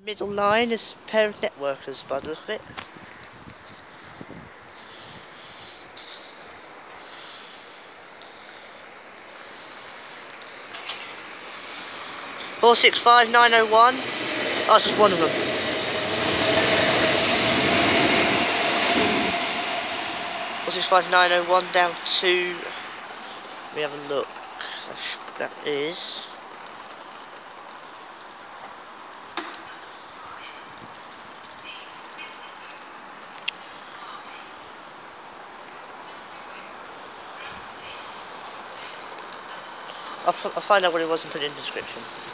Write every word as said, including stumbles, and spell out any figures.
Middle line is a pair of net workers by the look of it. Four six five nine oh one. Oh, that's just one of them. Four six five nine oh one down to. Let me have a look. That is. I'll, I'll find out what it was and put it in the description.